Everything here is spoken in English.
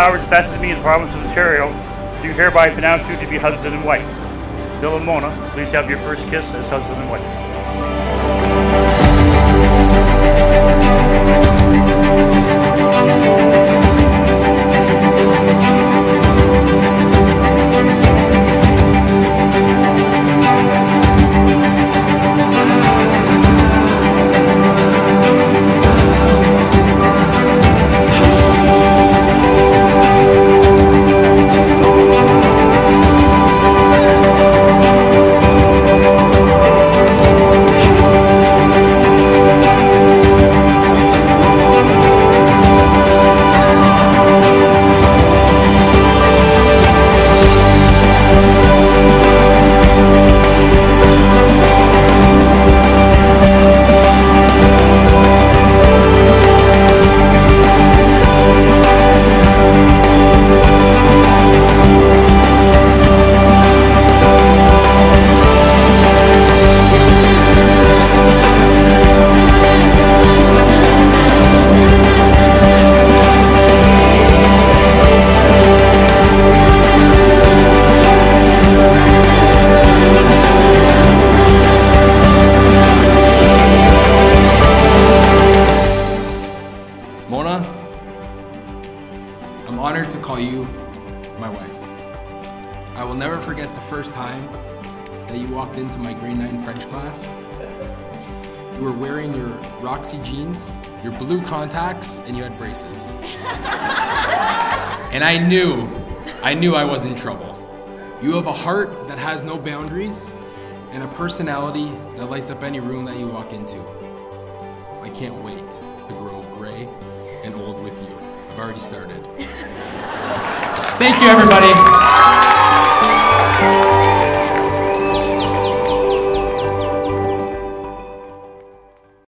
powers vested in me in the province of Ontario, do hereby pronounce you to be husband and wife. Bill and Mona, please have your first kiss as husband and wife. Mona, I'm honored to call you my wife. I will never forget the first time that you walked into my grade 9 French class. You were wearing your Roxy jeans, your blue contacts, and you had braces. And I knew I was in trouble. You have a heart that has no boundaries and a personality that lights up any room that you walk into. I can't wait to grow gray and old with you. I've already started. Thank you, everybody.